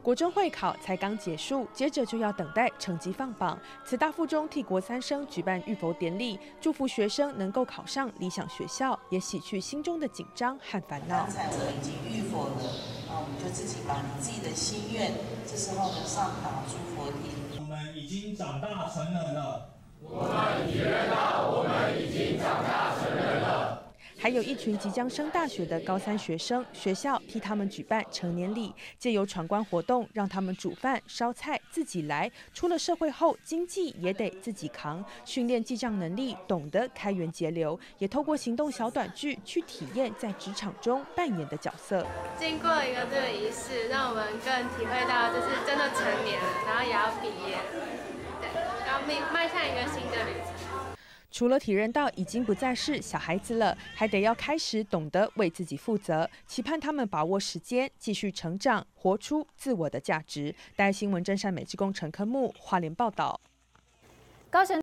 国中会考才刚结束，接着就要等待成绩放榜。慈大附中替国三生举办预佛典礼，祝福学生能够考上理想学校，也洗去心中的紧张和烦恼。 刚才我已经预佛了，那我们就自己把你自己的心愿，这时候呢上堂诸佛体。 我们已经长大成人了。 我们体认到，我们已经长大成人了。 还有一群即将升大学的高三学生，学校替他们举办成年礼，借由闯关活动，让他们煮饭、烧菜自己来。出了社会后，经济也得自己扛，训练记账能力，懂得开源节流，也透过行动小短剧去体验在职场中扮演的角色。 经过一个这个仪式，让我们更体会到，就是真的成年了，然后也要毕业了，对，要迈向一个新的旅程。 除了体认到已经不再是小孩子了，还得要开始懂得为自己负责，期盼他们把握时间，继续成长，活出自我的价值。带新闻真善美职工陈科目花莲报道。 高雄